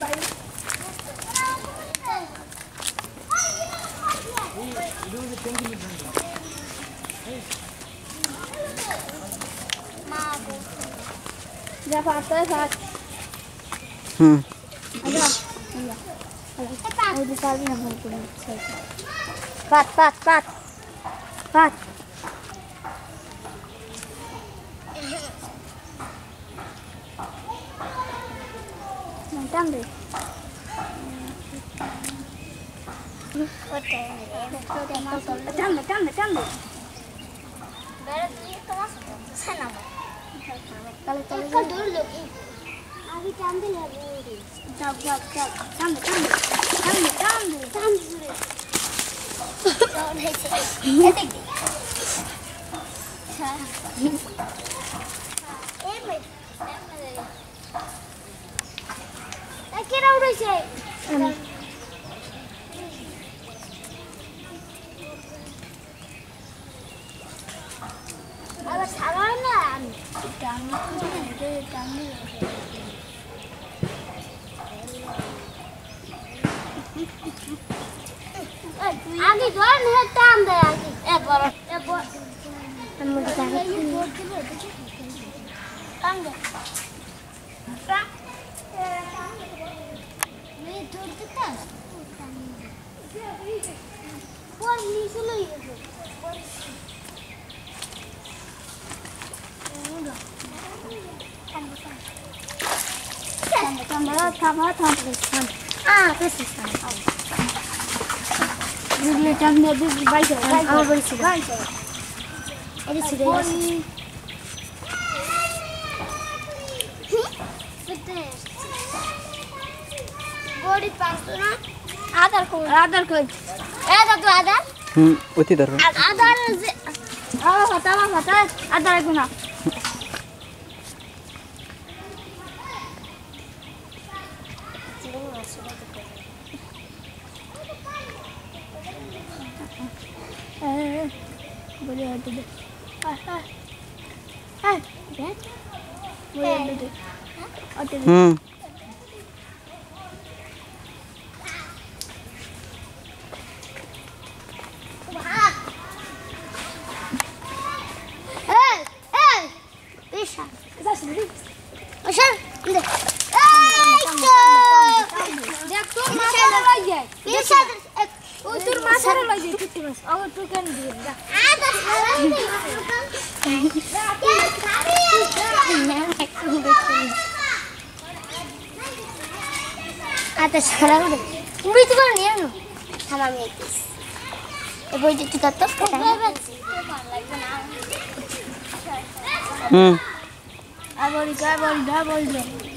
Ya falta de fac. Allá. Udah sabi na mo ko. Pat. Mantap deh. Mantap. Kalau dulu अभी time दे लगे जब time ये देख क्या हो रहा है अब सारा ना आगे जोर नहीं टाइम दे आगे ए बरो हम मुझे टाइम दे मैं जोर देता और नीचे ले this is fine. This is right. It is body pass na Aadhaar code. Aadhaar. उती धर. Aadhaar fata. Aadhaar guna. बोले हट दे हाय बैठ बोले हट दे हट दे पेशा कैसा सुन अच्छा ले देख तो माथा लग जाए पेशा ओ तुर माथा लग जाए कितने बस और तू क्या नहीं दिया आता सारा उधर बीच में नहीं है ना हमारे में किस ये बोल जी तू तब करता है अब बोल